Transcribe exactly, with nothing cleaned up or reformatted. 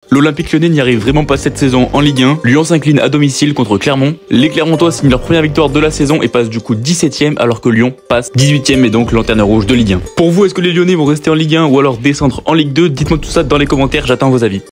L'Olympique Lyonnais n'y arrive vraiment pas cette saison en Ligue un. Lyon s'incline à domicile contre Clermont. Les Clermontois signent leur première victoire de la saison et passent du coup dix-septième alors que Lyon passe dix-huitième et donc lanterne rouge de Ligue un. Pour vous, est-ce que les Lyonnais vont rester en Ligue un ou alors descendre en Ligue deux? Dites-moi tout ça dans les commentaires, j'attends vos avis.